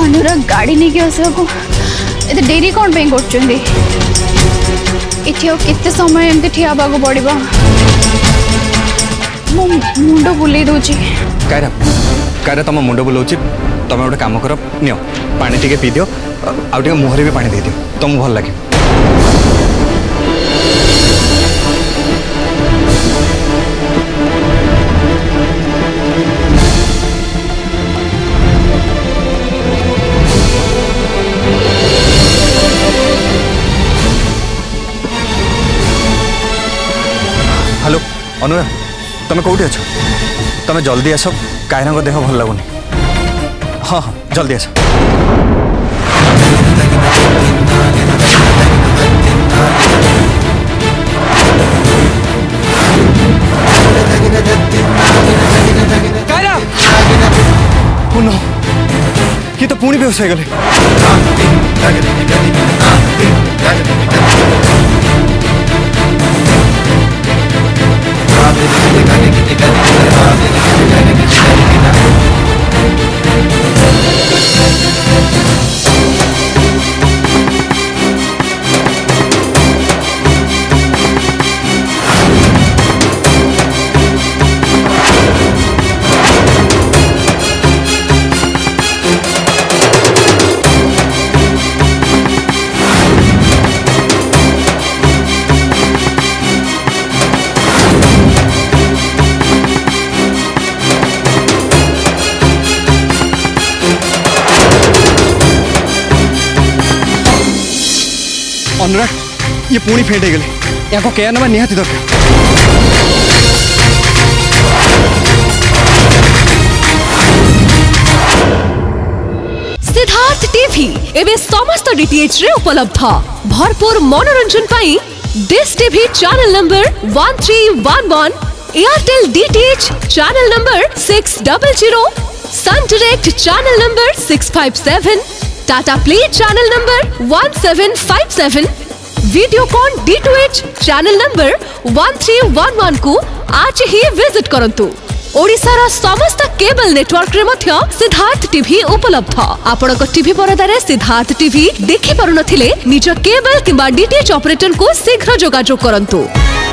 अनुराग गाड़ी नहीं के आसवा को एते देरी कौन पे करछंदी इथे केते समय एमते ठिया बागो पड़िबा मो मुंडो बुले दोची कायरा तुम मुंड बुलाऊँ तुम गोटे कम कर नियो पानी टे पी दियो आउ मुहर भी पानी दे दियो तुमको भल लगे। हेलो अनुराग तुम कौटी अच्छ तुम जल्दी आस कायरा को देह भल लगुनि। हाँ हाँ जल्दी आस। कायरा पुनः ये तो पुणी बेहोश हो गले। अनुराग ये पुणी फेंट गले या केयर नवा निहाती दरकार। सिद्धार्थ टीवी एवं समस्त डीटीएच रे उपलब्ध भरपूर मनोरंजन पाई Dish TV channel number 1311 Airtel DTH channel number 600 Sun Direct channel number 657 Tata play channel number 1757 Videocon D2H channel number 1311 को आज ही विजिट करंतु। ओडिसार समस्त केबल नेटवर्क रे मध्य सिद्धार्थ टीवी उपलब्ध। आपनक टीवी परदारे सिद्धार्थ टीवी देखि पारु नथिले निज केबल किबा डीटीएच ऑपरेटर को शीघ्र जोगाजोग करंतु।